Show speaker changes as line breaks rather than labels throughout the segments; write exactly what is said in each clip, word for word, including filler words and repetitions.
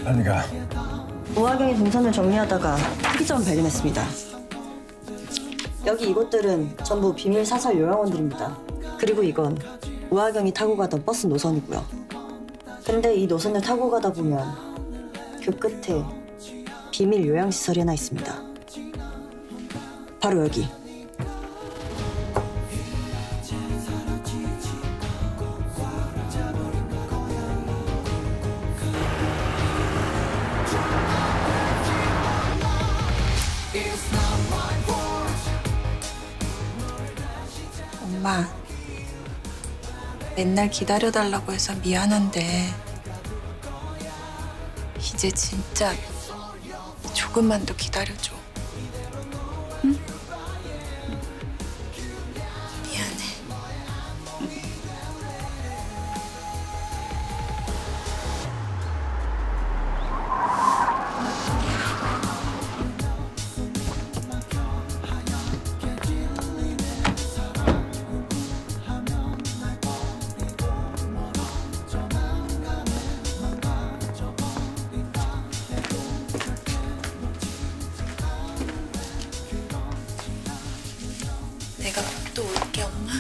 빨리 가.
우하경이 동선을 정리하다가 특이점을 발견했습니다. 여기 이곳들은 전부 비밀 사설 요양원들입니다. 그리고 이건 우하경이 타고 가던 버스 노선이고요. 근데 이 노선을 타고 가다 보면 그 끝에 비밀 요양시설이 하나 있습니다. 바로 여기.
엄마, 맨날 기다려달라고 해서 미안한데 이제 진짜 조금만 더 기다려줘. 응? 미안해. 내가 또 올게, 엄마.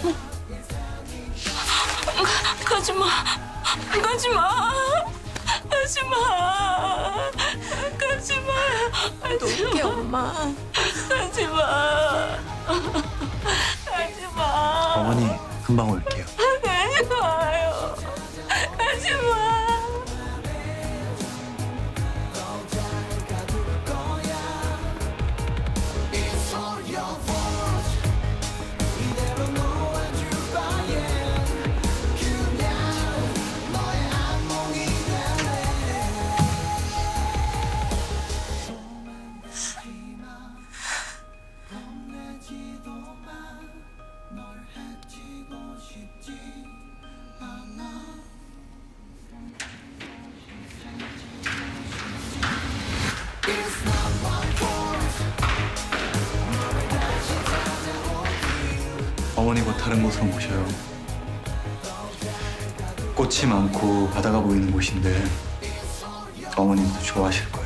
가지 마. 가지 마. 가지 마. 가지 마. 또 올게, 엄마. 가지 마. 가지 마.
어머니, 금방 올게요.
가지 마요. 가지 마.
어머니 곧 다른 곳으로 모셔요. 꽃이 많고 바다가 보이는 곳인데 어머님도 좋아하실 거예요.